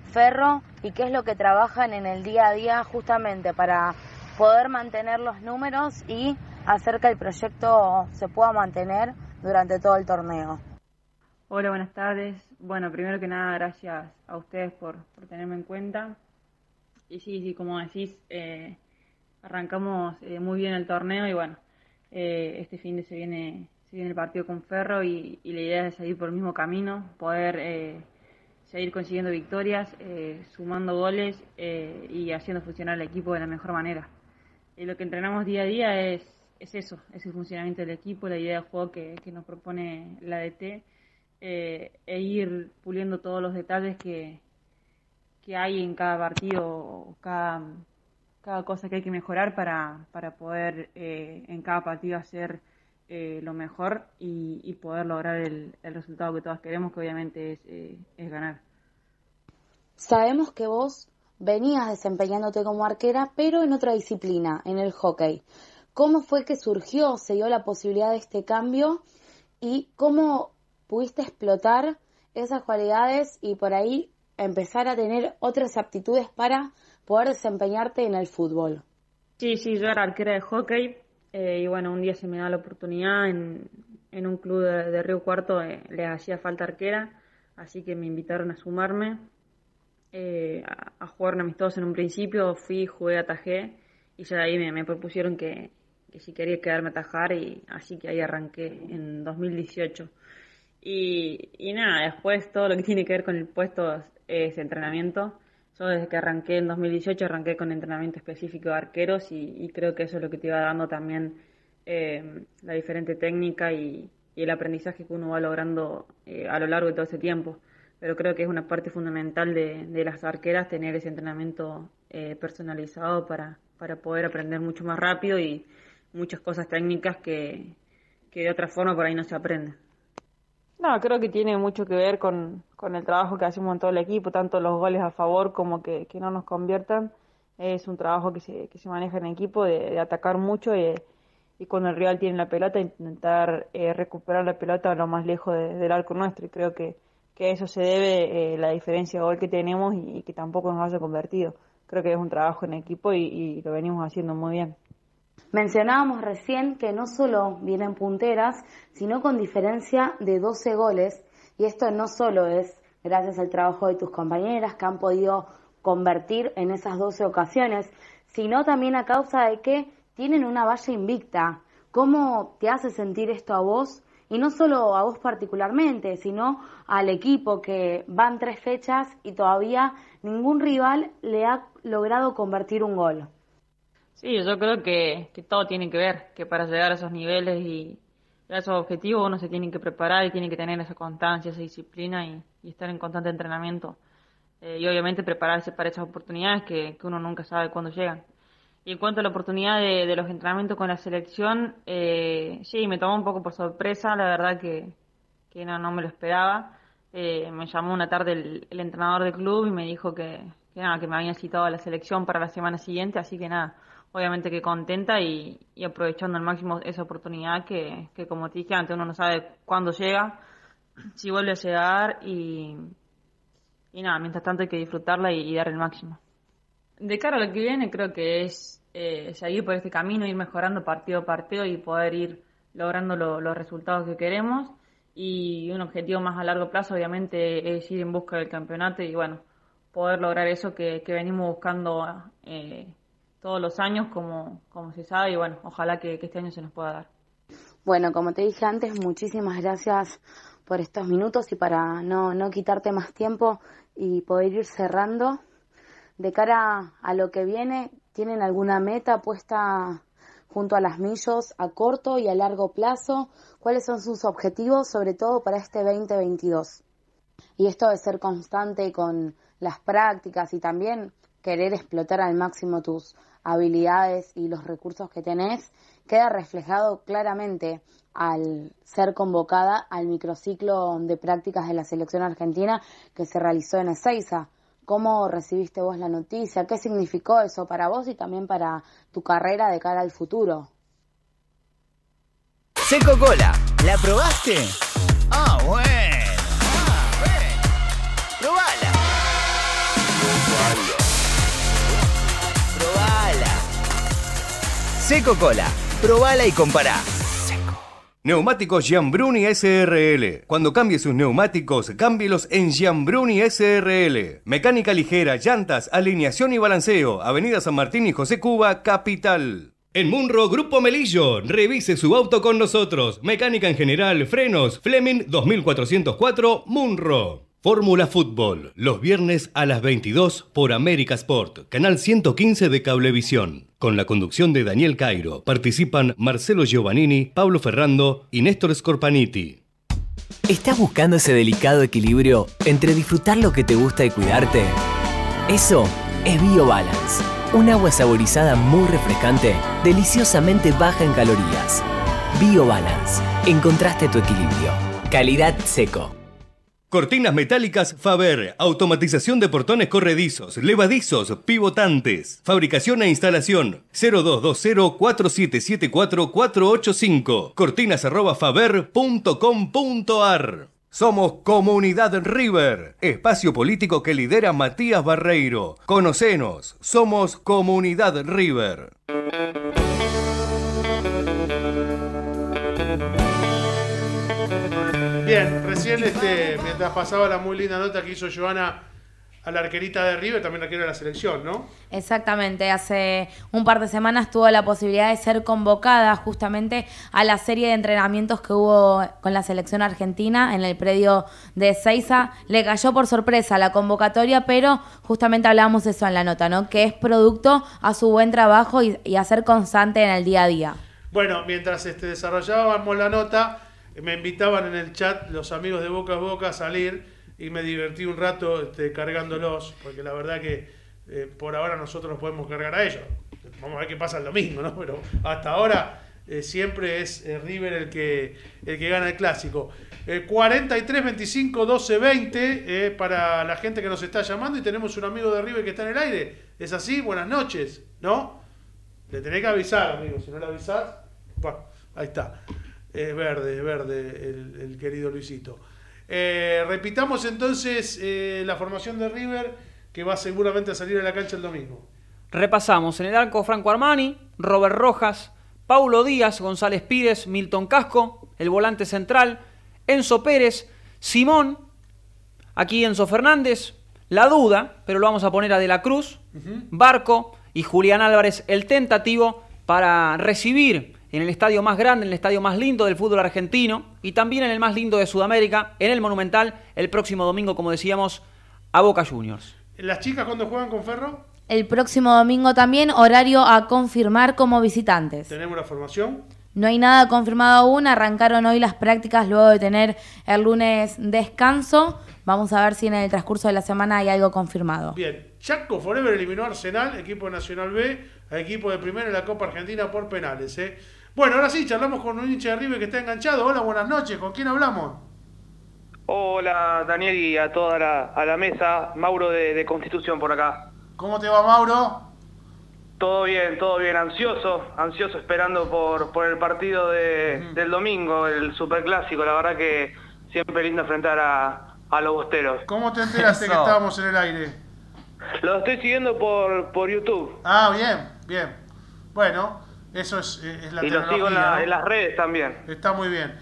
Ferro y qué es lo que trabajan en el día a día justamente para poder mantener los números y hacer que el proyecto se pueda mantener durante todo el torneo. Hola, buenas tardes. Bueno, primero que nada, gracias a ustedes por tenerme en cuenta. Y sí, como decís, arrancamos muy bien el torneo y bueno, este fin de se viene el partido con Ferro y la idea es seguir por el mismo camino, poder seguir consiguiendo victorias, sumando goles y haciendo funcionar el equipo de la mejor manera. Lo que entrenamos día a día es eso, es el funcionamiento del equipo, la idea de juego que nos propone la DT, e ir puliendo todos los detalles que hay en cada partido, cada cosa que hay que mejorar para poder en cada partido hacer lo mejor y poder lograr el resultado que todos queremos, que obviamente es ganar. Sabemos que vos venías desempeñándote como arquera, pero en otra disciplina, en el hockey. ¿Cómo fue que surgió, se dio la posibilidad de este cambio y cómo pudiste explotar esas cualidades y por ahí empezar a tener otras aptitudes para poder desempeñarte en el fútbol? Sí, yo era arquera de hockey y bueno, un día se me da la oportunidad en un club de Río Cuarto, les hacía falta arquera, así que me invitaron a sumarme. A jugar un amistoso en un principio, jugué, atajé y ya de ahí me propusieron que si quería quedarme a atajar y así que ahí arranqué en 2018 y nada, después todo lo que tiene que ver con el puesto es entrenamiento. Yo desde que arranqué en 2018 arranqué con entrenamiento específico de arqueros y creo que eso es lo que te iba dando también la diferente técnica y el aprendizaje que uno va logrando a lo largo de todo ese tiempo. Pero creo que es una parte fundamental de las arqueras tener ese entrenamiento personalizado para poder aprender mucho más rápido y muchas cosas técnicas que de otra forma por ahí no se aprenden. No, creo que tiene mucho que ver con el trabajo que hacemos en todo el equipo, tanto los goles a favor como que no nos conviertan. Es un trabajo que se maneja en equipo, de atacar mucho y cuando el rival tiene la pelota intentar recuperar la pelota lo más lejos del arco nuestro, y creo que eso se debe la diferencia de gol que tenemos y que tampoco nos haya convertido. Creo que es un trabajo en equipo y lo venimos haciendo muy bien. Mencionábamos recién que no solo vienen punteras, sino con diferencia de 12 goles, y esto no solo es gracias al trabajo de tus compañeras que han podido convertir en esas 12 ocasiones, sino también a causa de que tienen una valla invicta. ¿Cómo te hace sentir esto a vos? Y no solo a vos particularmente, sino al equipo, que van 3 fechas y todavía ningún rival le ha logrado convertir un gol. Sí, yo creo que todo tiene que ver, que para llegar a esos niveles y a esos objetivos uno se tiene que preparar y tiene que tener esa constancia, esa disciplina y estar en constante entrenamiento. Y obviamente prepararse para esas oportunidades que uno nunca sabe cuándo llegan. Y en cuanto a la oportunidad de los entrenamientos con la selección, sí, me tomó un poco por sorpresa, la verdad que no me lo esperaba. Me llamó una tarde el entrenador del club y me dijo que me habían citado a la selección para la semana siguiente, así que nada, obviamente que contenta y aprovechando al máximo esa oportunidad que como te dije antes, uno no sabe cuándo llega, si vuelve a llegar y nada, mientras tanto hay que disfrutarla y dar el máximo. De cara a lo que viene, creo que es seguir por este camino, ir mejorando partido a partido y poder ir logrando los resultados que queremos. Y un objetivo más a largo plazo, obviamente, es ir en busca del campeonato y, bueno, poder lograr eso que venimos buscando todos los años, como se sabe. Y, bueno, ojalá que este año se nos pueda dar. Bueno, como te dije antes, muchísimas gracias por estos minutos y para no quitarte más tiempo y poder ir cerrando. De cara a lo que viene, ¿tienen alguna meta puesta junto a las Millos a corto y a largo plazo? ¿Cuáles son sus objetivos, sobre todo para este 2022? Y esto de ser constante con las prácticas y también querer explotar al máximo tus habilidades y los recursos que tenés, queda reflejado claramente al ser convocada al microciclo de prácticas de la selección argentina que se realizó en Ezeiza. ¿Cómo recibiste vos la noticia? ¿Qué significó eso para vos y también para tu carrera de cara al futuro? Seco Cola, ¿la probaste? Ah, bueno. Probala. Seco Cola. Probala y compará. Neumáticos Giambruni SRL. Cuando cambie sus neumáticos, cámbielos en Giambruni SRL. Mecánica ligera, llantas, alineación y balanceo. Avenida San Martín y José Cuba, Capital. En Munro, Grupo Melillo. Revise su auto con nosotros. Mecánica en general, frenos, Fleming 2404, Munro. Fórmula Fútbol, los viernes a las 22 por América Sport, canal 115 de Cablevisión. Con la conducción de Daniel Cairo, participan Marcelo Giovannini, Pablo Ferrando y Néstor Scorpaniti. ¿Estás buscando ese delicado equilibrio entre disfrutar lo que te gusta y cuidarte? Eso es BioBalance, un agua saborizada muy refrescante, deliciosamente baja en calorías. BioBalance, encontraste tu equilibrio. Calidad Seco. Cortinas metálicas Faber, automatización de portones corredizos, levadizos, pivotantes, fabricación e instalación 0220-4774-485, cortinas@faber.com.ar. Somos Comunidad River, espacio político que lidera Matías Barreiro. Conocenos, somos Comunidad River. Bien, recién mientras pasaba la muy linda nota que hizo Joana a la arquerita de River, también arquera de la selección, ¿no? Exactamente, hace un par de semanas tuvo la posibilidad de ser convocada justamente a la serie de entrenamientos que hubo con la selección argentina en el predio de Ezeiza. Le cayó por sorpresa la convocatoria, pero justamente hablábamos eso en la nota, ¿no? Que es producto a su buen trabajo y a ser constante en el día a día. Bueno, mientras desarrollábamos la nota, me invitaban en el chat los amigos de Boca a Boca a salir y me divertí un rato cargándolos, porque la verdad que por ahora nosotros nos podemos cargar a ellos. Vamos a ver qué pasa el domingo, ¿no? Pero hasta ahora siempre es River el que gana el clásico. 43-25-12-20 para la gente que nos está llamando, y tenemos un amigo de River que está en el aire. ¿Es así? Buenas noches, ¿no? Le tenés que avisar, amigo. Si no le avisás, ahí está. Verde el querido Luisito. Repitamos entonces la formación de River, que va seguramente a salir a la cancha el domingo. Repasamos: en el arco Franco Armani, Robert Rojas, Paulo Díaz, González Pires, Milton Casco, el volante central, Enzo Pérez, Simón, aquí Enzo Fernández, la duda, pero lo vamos a poner a De la Cruz, Barco y Julián Álvarez, el tentativo para recibir en el estadio más grande, en el estadio más lindo del fútbol argentino y también en el más lindo de Sudamérica, en el Monumental, el próximo domingo, como decíamos, a Boca Juniors. ¿Las chicas cuándo juegan con Ferro? El próximo domingo también, horario a confirmar como visitantes. ¿Tenemos la formación? No hay nada confirmado aún, arrancaron hoy las prácticas luego de tener el lunes descanso. Vamos a ver si en el transcurso de la semana hay algo confirmado. Bien, Chaco Forever eliminó a Arsenal, equipo de Nacional B, a equipo de primera en la Copa Argentina por penales. Bueno, ahora sí, charlamos con un hincha de River que está enganchado. Hola, buenas noches, ¿con quién hablamos? Hola Daniel y a toda la mesa, Mauro de Constitución por acá. ¿Cómo te va, Mauro? Todo bien, ansioso esperando por el partido del domingo, el superclásico. La verdad que siempre lindo enfrentar a los bosteros. ¿Cómo te enteraste que estábamos en el aire? Lo estoy siguiendo por YouTube. Ah, bien. Bueno, eso es la y tecnología. lo sigo en las redes también. Está muy bien.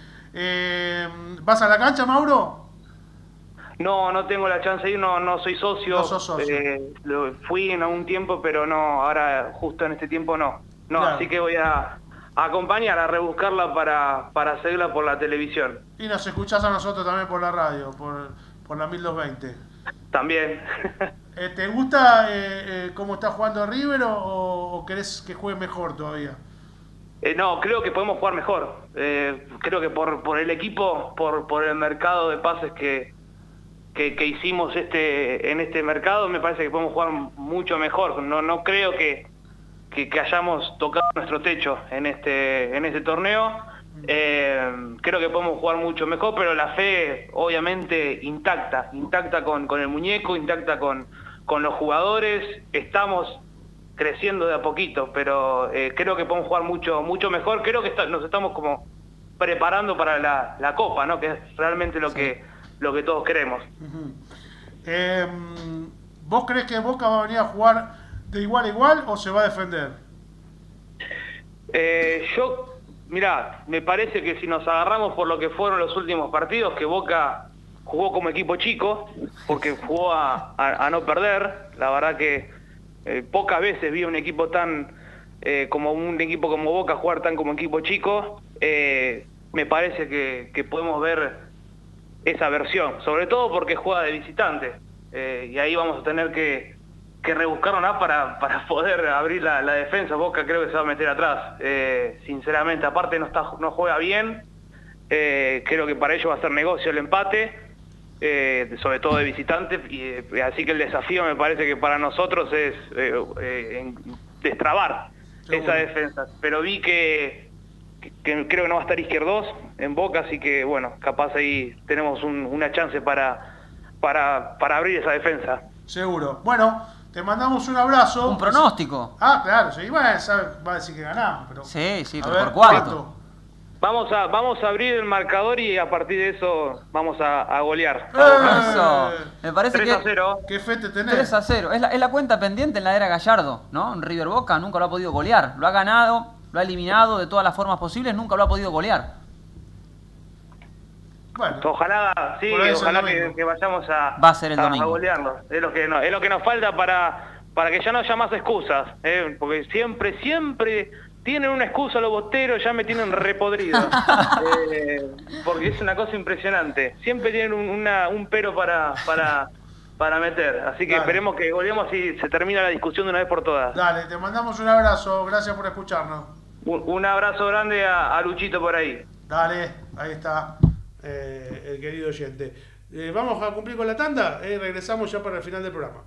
¿Vas a la cancha, Mauro? No tengo la chance de ir, no soy socio. No sos socio. Fui en algún tiempo, pero no, ahora justo en este tiempo no. Claro. Así que voy a acompañar, a rebuscarla para seguirla por la televisión. Y nos escuchás a nosotros también por la radio, por la 1220. También. ¿Te gusta cómo está jugando River o querés que juegue mejor todavía? No, creo que podemos jugar mejor. Creo que por el equipo, por el mercado de pases que hicimos en este mercado, me parece que podemos jugar mucho mejor. No creo que hayamos tocado nuestro techo en este torneo. Creo que podemos jugar mucho mejor, pero la fe obviamente intacta con el muñeco, intacta con los jugadores. Estamos creciendo de a poquito, pero creo que podemos jugar mucho mejor. Creo que nos estamos como preparando para la Copa, ¿no? Que es realmente lo que todos queremos. ¿Vos crees que Boca va a venir a jugar de igual a igual o se va a defender? Mirá, me parece que si nos agarramos por lo que fueron los últimos partidos, que Boca jugó como equipo chico, porque jugó a no perder. La verdad que pocas veces vi un equipo como un equipo como Boca jugar tan como equipo chico. Me parece que podemos ver esa versión, sobre todo porque juega de visitante, y ahí vamos a tener que rebuscarlo más para poder abrir la defensa. Boca creo que se va a meter atrás, sinceramente. Aparte no juega bien, creo que para ellos va a ser negocio el empate, sobre todo de visitante, así que el desafío me parece que para nosotros es destrabar esa defensa. Pero vi que creo que no va a estar Izquierdos en Boca, así que bueno, capaz ahí tenemos una chance para abrir esa defensa. Seguro. Bueno, te mandamos un abrazo. Un pronóstico. Ah, claro, sí, va a decir que ganamos. Pero... Sí, pero ver, ¿por cuánto? Vamos a abrir el marcador y a partir de eso vamos a golear. Eso. Me parece 3-0. ¿Qué fe te tenés? 3-0. Es la cuenta pendiente en la era Gallardo, ¿no? En River Boca nunca lo ha podido golear. Lo ha ganado, lo ha eliminado de todas las formas posibles, nunca lo ha podido golear. Bueno, ojalá que vayamos va a ser el domingo. A golearlo. Es lo que nos falta para que ya no haya más excusas, porque siempre tienen una excusa los boteros, ya me tienen repodrido. Porque es una cosa impresionante. Siempre tienen un pero para meter. Así que esperemos que goleemos y se termina la discusión de una vez por todas. Dale, te mandamos un abrazo. Gracias por escucharnos. Un abrazo grande a Luchito por ahí. Dale, ahí está el querido oyente. Vamos a cumplir con la tanda. Regresamos ya para el final del programa.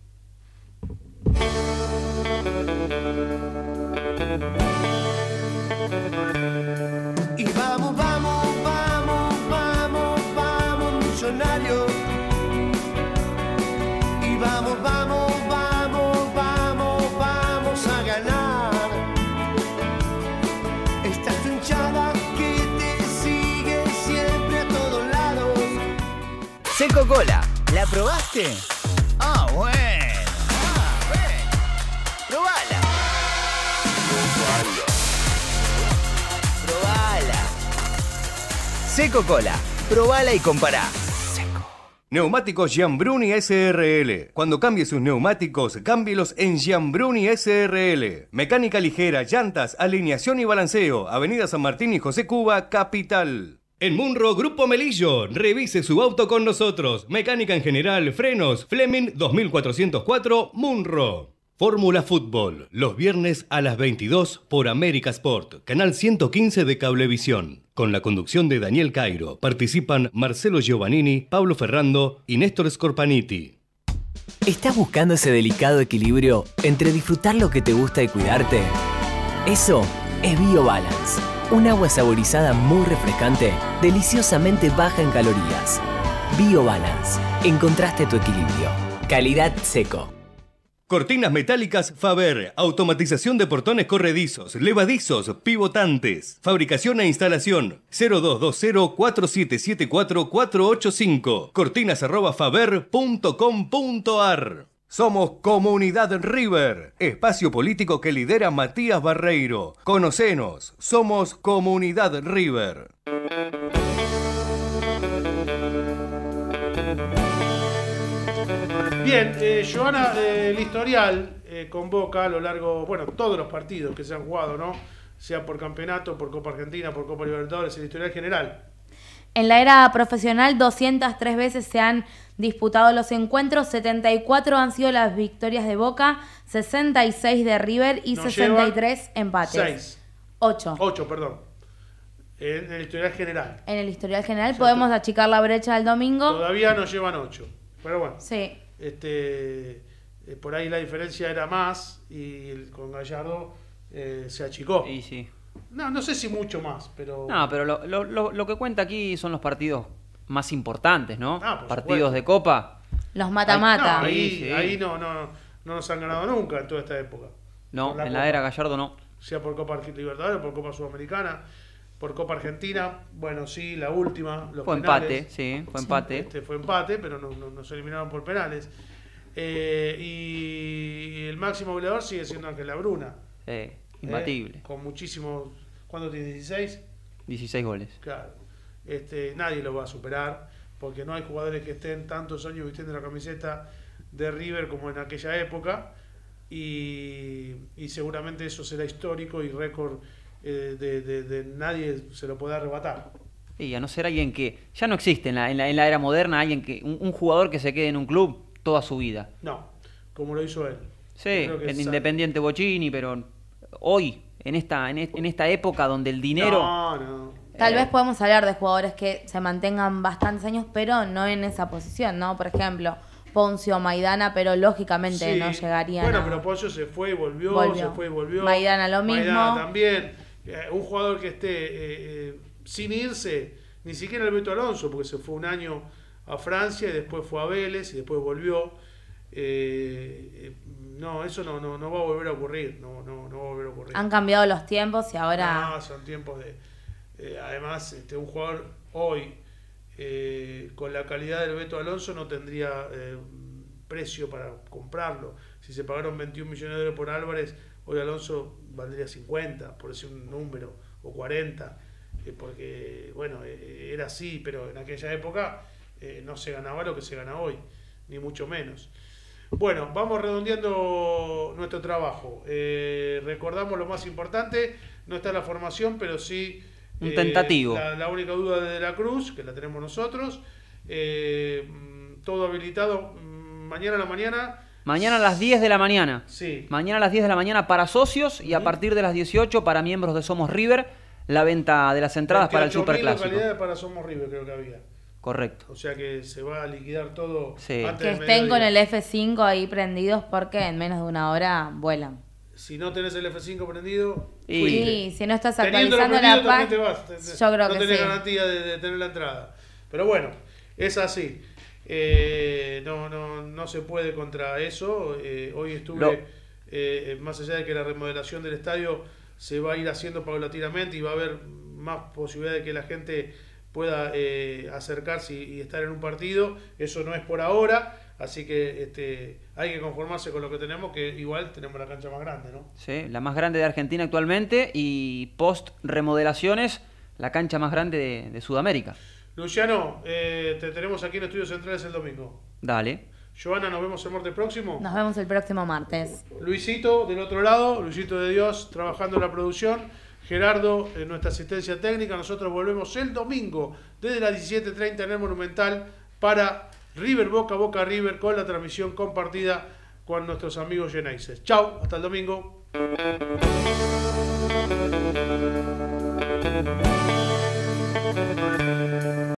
Y vamos, millonario. Y vamos a ganar. Esta es tu hinchada que te sigue siempre a todos lados. Seco Cola, ¿la probaste? Ah, bueno. Probala. Seco Cola, probala y compará. Neumáticos Giambruni SRL. Cuando cambie sus neumáticos, cámbielos en Giambruni SRL. Mecánica ligera, llantas, alineación y balanceo. Avenida San Martín y José Cuba, Capital. En Munro, Grupo Melillo. Revise su auto con nosotros. Mecánica en general, frenos, Fleming 2404, Munro. Fórmula Fútbol, los viernes a las 22 por América Sport, canal 115 de Cablevisión. Con la conducción de Daniel Cairo, participan Marcelo Giovannini, Pablo Ferrando y Néstor Scorpaniti. ¿Estás buscando ese delicado equilibrio entre disfrutar lo que te gusta y cuidarte? Eso es BioBalance, un agua saborizada muy refrescante, deliciosamente baja en calorías. BioBalance, encontraste tu equilibrio. Calidad Seco. Cortinas metálicas Faber, automatización de portones corredizos, levadizos, pivotantes, fabricación e instalación 0220-4774-485, cortinas@faber.com.ar. Somos Comunidad River, espacio político que lidera Matías Barreiro. Conocenos, somos Comunidad River. Bien, Joana, el historial convoca a lo largo, todos los partidos que se han jugado, ¿no? Sea por campeonato, por Copa Argentina, por Copa Libertadores, el historial general. En la era profesional, 203 veces se han disputado los encuentros, 74 han sido las victorias de Boca, 66 de River y 63 empates. 8, perdón. En el historial general. En el historial general podemos achicar la brecha del domingo. Todavía nos llevan 8, pero bueno. Sí. Por ahí la diferencia era más y con Gallardo se achicó. Sí, sí. No sé si mucho más, pero... No, pero lo que cuenta aquí son los partidos más importantes, ¿no? Partidos supuesto. de Copa. Los mata-mata. Ahí no nos han ganado nunca en toda esta época. No, en la era Gallardo no. Sea por Copa Libertadores, por Copa Sudamericana, por Copa Argentina. Bueno, sí, la última. Fue empate, fue empate. Fue empate, pero nos eliminaron por penales. Y el máximo goleador sigue siendo Ángel Labruna. Imbatible. Con muchísimos... ¿Cuánto tiene? ¿16? 16 goles. Claro. Nadie lo va a superar, porque no hay jugadores que estén tantos años vistiendo la camiseta de River como en aquella época, y seguramente eso será histórico y récord de nadie se lo podrá arrebatar. Y a no ser alguien que ya no existe en la era moderna, alguien que un jugador que se quede en un club toda su vida. No, como lo hizo él. Sí, en Independiente Bocini, pero hoy, en esta época donde el dinero... No. Tal vez podemos hablar de jugadores que se mantengan bastantes años, pero no en esa posición, ¿no? Por ejemplo, Poncio, Maidana, pero lógicamente Sí. no llegarían Bueno, a... pero Poncio se fue y volvió, se fue y volvió. Maidana lo mismo. Maidana también. Un jugador que esté sin irse, ni siquiera el Beto Alonso, porque se fue un año a Francia y después fue a Vélez y después volvió. No, eso no va a volver a ocurrir. No va a volver a ocurrir. Han cambiado los tiempos y ahora... No, son tiempos de... además, un jugador hoy, con la calidad del Beto Alonso, no tendría precio para comprarlo. Si se pagaron 21 millones de euros por Álvarez, hoy Alonso valdría 50, por decir un número, o 40, porque, bueno, era así, pero en aquella época no se ganaba lo que se gana hoy, ni mucho menos. Bueno, vamos redondeando nuestro trabajo. Recordamos lo más importante, no está la formación, pero sí... Un tentativo. La única duda de la Cruz, que la tenemos nosotros. Todo habilitado mañana a la mañana. Mañana a las 10 de la mañana. Sí. Mañana a las 10 de la mañana para socios y a partir de las 18 para miembros de Somos River, la venta de las entradas para el Superclásico. localidades para Somos River creo que había. Correcto. O sea que se va a liquidar todo Sí. antes Que del estén con mediodía. el F5 ahí prendidos porque en menos de una hora vuelan. Si no tenés el F5 prendido, Y si no estás teniéndolo actualizando prendido, la también te página, vas. yo creo no que tenés sí. garantía de tener la entrada. Pero bueno, es así. No se puede contra eso. Hoy estuve, más allá de que la remodelación del estadio se va a ir haciendo paulatinamente y va a haber más posibilidad de que la gente pueda acercarse y estar en un partido. Eso no es por ahora, así que hay que conformarse con lo que tenemos, que igual tenemos la cancha más grande, ¿no? Sí, la más grande de Argentina actualmente y post remodelaciones, la cancha más grande de Sudamérica. Luciano, te tenemos aquí en Estudios Centrales el domingo. Dale. Joana, nos vemos el martes próximo. Nos vemos el próximo martes. Luisito del otro lado, Luisito de Dios trabajando en la producción, Gerardo en nuestra asistencia técnica. Nosotros volvemos el domingo desde las 17:30 en el Monumental para River Boca, Boca River, con la transmisión compartida con nuestros amigos Geneises. Chau, hasta el domingo.